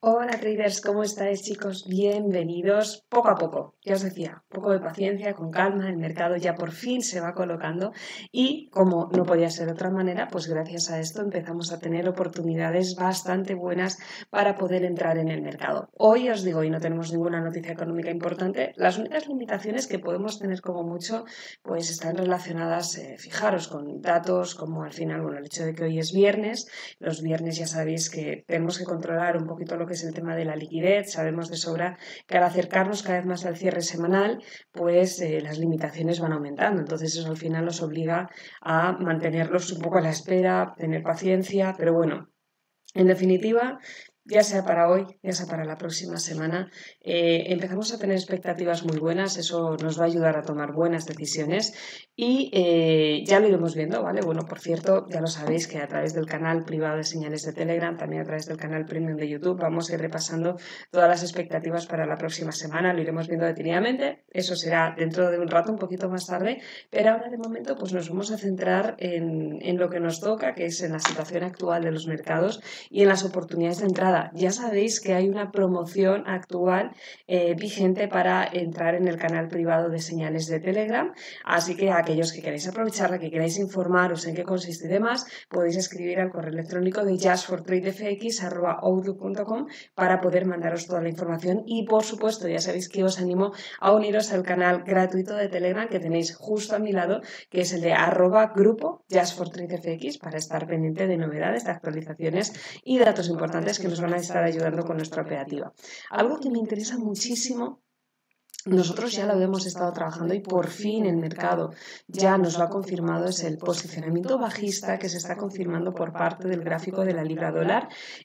Hola traders, ¿cómo estáis chicos? Bienvenidos poco a poco. Ya os decía, poco de paciencia, con calma, el mercado ya por fin se va colocando y como no podía ser de otra manera, pues gracias a esto empezamos a tener oportunidades bastante buenas para poder entrar en el mercado. Hoy os digo, y no tenemos ninguna noticia económica importante, las únicas limitaciones que podemos tener como mucho pues están relacionadas, fijaros, con datos como al final, bueno, el hecho de que hoy es viernes. Los viernes ya sabéis que tenemos que controlar un poquito lo que es el tema de la liquidez. Sabemos de sobra que al acercarnos cada vez más al cierre semanal, pues las limitaciones van aumentando. Entonces eso al final nos obliga a mantenerlos un poco a la espera, tener paciencia, pero bueno, en definitiva, ya sea para hoy, ya sea para la próxima semana, empezamos a tener expectativas muy buenas, eso nos va a ayudar a tomar buenas decisiones y ya lo iremos viendo, ¿vale? Bueno, por cierto, ya lo sabéis que a través del canal privado de señales de Telegram, también a través del canal premium de YouTube, vamos a ir repasando todas las expectativas para la próxima semana, lo iremos viendo detenidamente, eso será dentro de un rato, un poquito más tarde, pero ahora de momento pues nos vamos a centrar en lo que nos toca, que es en la situación actual de los mercados y en las oportunidades de entrada. Ya sabéis que hay una promoción actual vigente para entrar en el canal privado de señales de Telegram, así que aquellos que queráis aprovecharla, que queráis informaros en qué consiste y demás, podéis escribir al correo electrónico de justfortradefx@outlook.com para poder mandaros toda la información y por supuesto ya sabéis que os animo a uniros al canal gratuito de Telegram que tenéis justo a mi lado, que es el de @grupo justfortradefx, para estar pendiente de novedades, de actualizaciones y datos importantes que nos van a estar ayudando con nuestra operativa. Algo que me interesa muchísimo, nosotros ya lo hemos estado trabajando y por fin el mercado ya nos lo ha confirmado, es el posicionamiento bajista que se está confirmando por parte del gráfico de la libra dólar.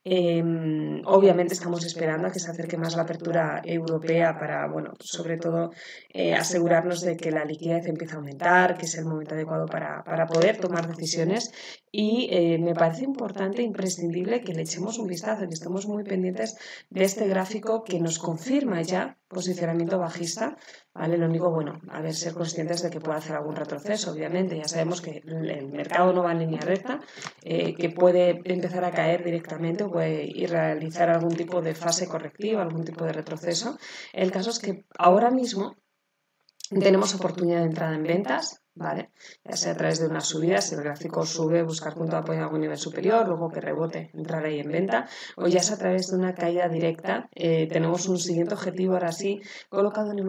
Obviamente estamos esperando a que se acerque más la apertura europea para, bueno, sobre todo asegurarnos de que la liquidez empiece a aumentar, que es el momento adecuado para poder tomar decisiones y me parece importante, imprescindible que le echemos un vistazo, que estemos muy pendientes de este gráfico que nos confirma ya posicionamiento bajista, ¿vale? Lo único, bueno, a ver, ser conscientes de que puede hacer algún retroceso, obviamente. Ya sabemos que el mercado no va en línea recta, que puede empezar a caer directamente o puede ir a realizar algún tipo de fase correctiva, algún tipo de retroceso. El caso es que ahora mismo tenemos oportunidad de entrada en ventas, ¿vale? Ya sea a través de una subida, si el gráfico sube, buscar punto de apoyo a algún nivel superior, luego que rebote, entrar ahí en venta, o ya sea a través de una caída directa. Tenemos un siguiente objetivo ahora sí, colocado en el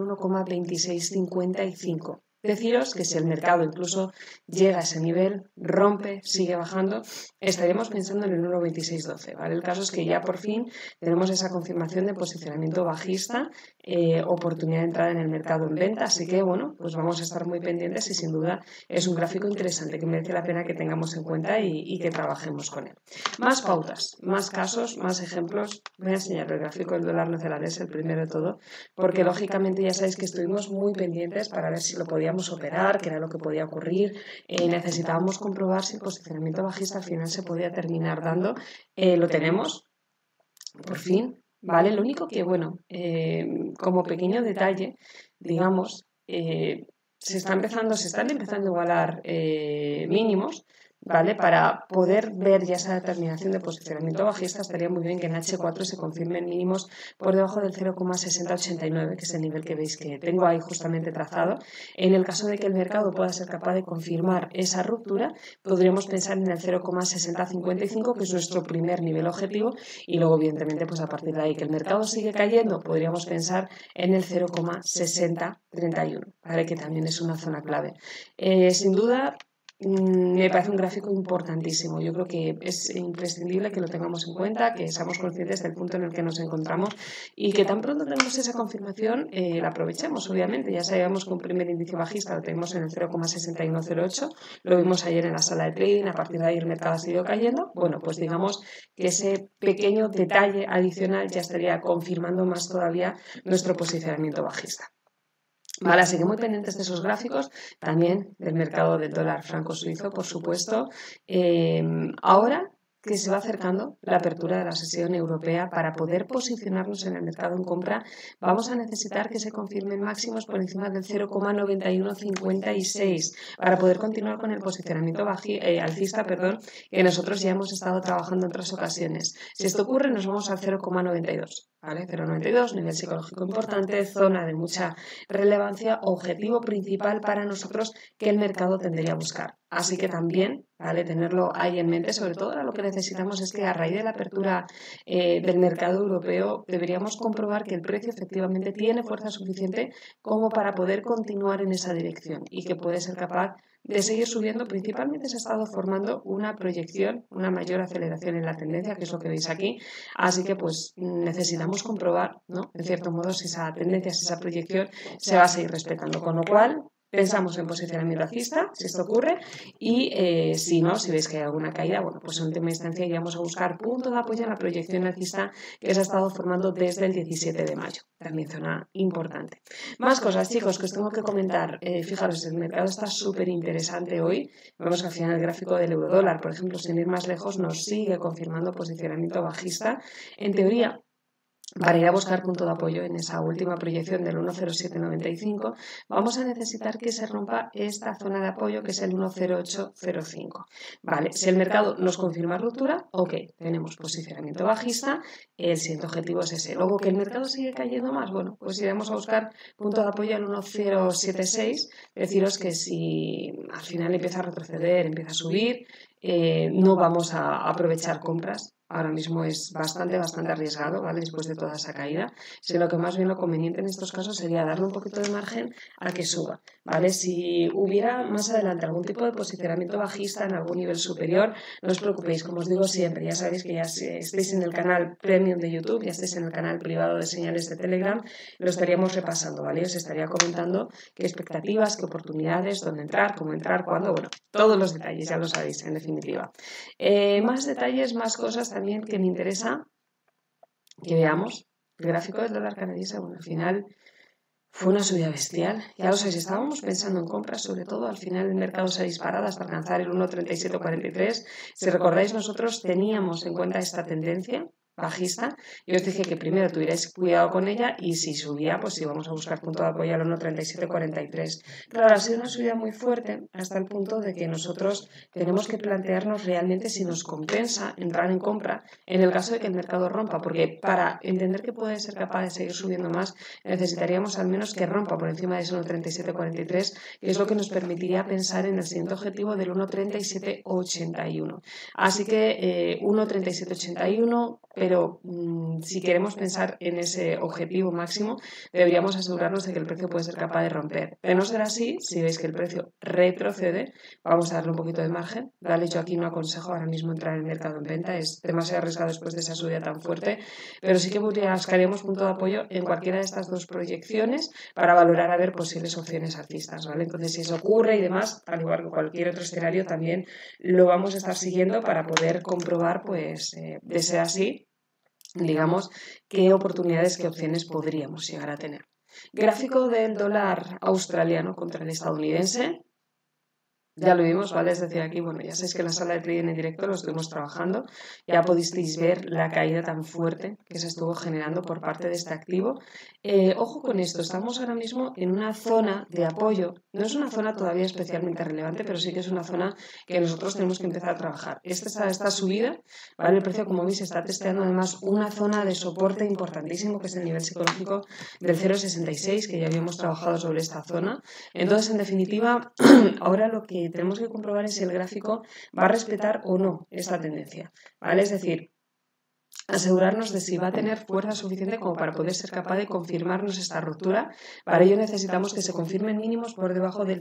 1,2655. Deciros que si el mercado incluso llega a ese nivel, rompe, sigue bajando, estaríamos pensando en el 1,2612, ¿vale? El caso es que ya por fin tenemos esa confirmación de posicionamiento bajista, oportunidad de entrada en el mercado en venta, así que bueno, pues vamos a estar muy pendientes y sin duda es un gráfico interesante que merece la pena que tengamos en cuenta y que trabajemos con él. Más pautas, más casos, más ejemplos. Voy a enseñar el gráfico del dólar neozelandés, el primero de todo, porque lógicamente ya sabéis que estuvimos muy pendientes para ver si lo podíamos operar, qué era lo que podía ocurrir. Necesitábamos comprobar si el posicionamiento bajista al final se podía terminar dando. Lo tenemos, por fin, ¿vale? Lo único que, bueno, como pequeño detalle, digamos, se están empezando a igualar mínimos, ¿vale? Para poder ver ya esa determinación de posicionamiento bajista, estaría muy bien que en H4 se confirmen mínimos por debajo del 0,6089, que es el nivel que veis que tengo ahí justamente trazado. En el caso de que el mercado pueda ser capaz de confirmar esa ruptura, podríamos pensar en el 0,6055, que es nuestro primer nivel objetivo, y luego, evidentemente, pues a partir de ahí que el mercado sigue cayendo, podríamos pensar en el 0,6031, ¿vale? Que también es una zona clave. Sin duda, me parece un gráfico importantísimo. Yo creo que es imprescindible que lo tengamos en cuenta, que seamos conscientes del punto en el que nos encontramos y que tan pronto tenemos esa confirmación, la aprovechemos, obviamente. Ya sabíamos que un primer índice bajista lo tenemos en el 0,6108, lo vimos ayer en la sala de trading, a partir de ahí el mercado ha seguido cayendo. Bueno, pues digamos que ese pequeño detalle adicional ya estaría confirmando más todavía nuestro posicionamiento bajista. Vale, así que muy pendientes de esos gráficos, también del mercado del dólar franco suizo, por supuesto. Ahora que se va acercando la apertura de la sesión europea. Para poder posicionarnos en el mercado en compra, vamos a necesitar que se confirmen máximos por encima del 0,9156 para poder continuar con el posicionamiento alcista, que nosotros ya hemos estado trabajando en otras ocasiones. Si esto ocurre, nos vamos al 0,92, ¿vale? 0,92, nivel psicológico importante, zona de mucha relevancia, objetivo principal para nosotros que el mercado tendría a buscar. Así que también, ¿vale?, tenerlo ahí en mente. Sobre todo, ahora lo que necesitamos es que a raíz de la apertura del mercado europeo deberíamos comprobar que el precio efectivamente tiene fuerza suficiente como para poder continuar en esa dirección y que puede ser capaz de seguir subiendo. Principalmente se ha estado formando una proyección, una mayor aceleración en la tendencia, que es lo que veis aquí. Así que pues necesitamos comprobar, ¿no?, en cierto modo, si esa tendencia, si esa proyección se va a seguir respetando. Con lo cual, pensamos en posicionamiento alcista, si esto ocurre, y si no, si veis que hay alguna caída, bueno, pues en última instancia iríamos a buscar punto de apoyo en la proyección alcista que se ha estado formando desde el 17 de mayo. También zona importante. Más cosas, chicos, que os tengo que comentar. Fijaros, el mercado está súper interesante hoy. Vemos que al final el gráfico del eurodólar, por ejemplo, sin ir más lejos, nos sigue confirmando posicionamiento bajista. En teoría, para ir a buscar punto de apoyo en esa última proyección del 1,0795, vamos a necesitar que se rompa esta zona de apoyo, que es el 1,0805. Vale, si el mercado nos confirma ruptura, ok, tenemos posicionamiento bajista, el siguiente objetivo es ese. Luego, que el mercado sigue cayendo más, bueno, pues iremos a buscar punto de apoyo al 1,076. Deciros que si al final empieza a retroceder, empieza a subir, no vamos a aprovechar compras. Ahora mismo es bastante arriesgado, ¿vale?, después de toda esa caída. Sino que más bien lo conveniente en estos casos sería darle un poquito de margen a que suba, ¿vale? Si hubiera más adelante algún tipo de posicionamiento bajista en algún nivel superior, no os preocupéis, como os digo siempre, ya sabéis que ya estáis en el canal Premium de YouTube, ya estáis en el canal privado de señales de Telegram, lo estaríamos repasando, ¿vale? Os estaría comentando qué expectativas, qué oportunidades, dónde entrar, cómo entrar, cuándo, bueno, todos los detalles, ya lo sabéis, en definitiva. Más detalles, más cosas también que me interesa que veamos. El gráfico del dólar canadiense, bueno, al final fue una subida bestial. Ya lo sabéis, estábamos pensando en compras, sobre todo al final el mercado se ha disparado hasta alcanzar el 1,3743. Si recordáis, nosotros teníamos en cuenta esta tendencia bajista y os dije que primero tuvierais cuidado con ella y si subía, pues íbamos a buscar punto de apoyo al 1,3743. Claro, ha sido una subida muy fuerte hasta el punto de que nosotros tenemos que plantearnos realmente si nos compensa entrar en compra en el caso de que el mercado rompa, porque para entender que puede ser capaz de seguir subiendo más necesitaríamos al menos que rompa por encima de ese 1,3743, que es lo que nos permitiría pensar en el siguiente objetivo del 1,3781. Así que 1,3781, pero si queremos pensar en ese objetivo máximo, deberíamos asegurarnos de que el precio puede ser capaz de romper. De no ser así, si veis que el precio retrocede, vamos a darle un poquito de margen, ¿vale? Yo aquí no aconsejo ahora mismo entrar en el mercado en venta, es demasiado arriesgado después de esa subida tan fuerte, pero sí que buscaríamos punto de apoyo en cualquiera de estas dos proyecciones para valorar a ver posibles opciones alcistas, ¿vale? Entonces, si eso ocurre y demás, al igual que cualquier otro escenario, también lo vamos a estar siguiendo para poder comprobar, pues, de ser así, digamos, qué oportunidades, qué opciones podríamos llegar a tener. Gráfico del dólar australiano contra el estadounidense. Ya lo vimos, ¿vale? Es decir, aquí, bueno, ya sabéis que en la sala de trading en directo lo estuvimos trabajando. Ya podisteis ver la caída tan fuerte que se estuvo generando por parte de este activo. Ojo con esto, estamos ahora mismo en una zona de apoyo. No es una zona todavía especialmente relevante, pero sí que es una zona que nosotros tenemos que empezar a trabajar. Esta subida, ¿vale? El precio, como veis, está testeando además una zona de soporte importantísimo, que es el nivel psicológico del 0,66, que ya habíamos trabajado sobre esta zona. Entonces, en definitiva, ahora lo que tenemos que comprobar es si el gráfico va a respetar o no esta tendencia, ¿vale? Es decir, asegurarnos de si va a tener fuerza suficiente como para poder ser capaz de confirmarnos esta ruptura. Para ello necesitamos que se confirmen mínimos por debajo del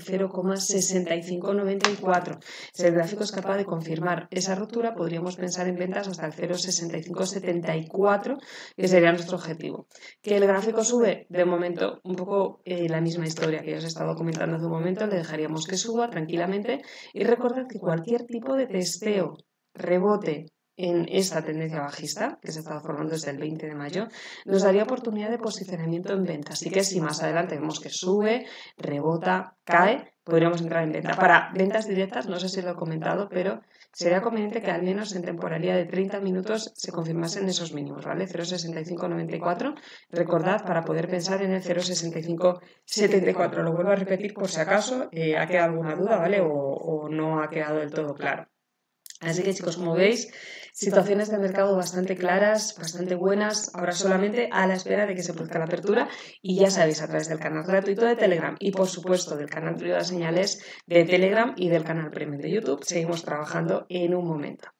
0,6594. Si el gráfico es capaz de confirmar esa ruptura, podríamos pensar en ventas hasta el 0,6574, que sería nuestro objetivo. Que el gráfico sube, de momento, un poco la misma historia que os he estado comentando hace un momento, le dejaríamos que suba tranquilamente y recordad que cualquier tipo de testeo, rebote en esta tendencia bajista que se ha estado formando desde el 20 de mayo, nos daría oportunidad de posicionamiento en venta. Así que si más adelante vemos que sube, rebota, cae, podríamos entrar en venta. Para ventas directas, no sé si lo he comentado, pero sería conveniente que al menos en temporalidad de 30 minutos se confirmasen esos mínimos, ¿vale? 0,6594, recordad, para poder pensar en el 0,6574. Lo vuelvo a repetir por si acaso ha quedado alguna duda, ¿vale? O no ha quedado del todo claro. Así que chicos, como veis, situaciones de mercado bastante claras, bastante buenas, ahora solamente a la espera de que se produzca la apertura y ya sabéis, a través del canal gratuito de Telegram y por supuesto del canal privado de señales de Telegram y del canal premium de YouTube, seguimos trabajando en un momento.